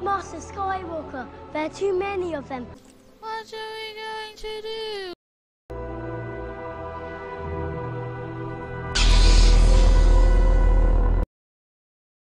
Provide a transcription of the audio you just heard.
Master Skywalker, there are too many of them. What are we going to do?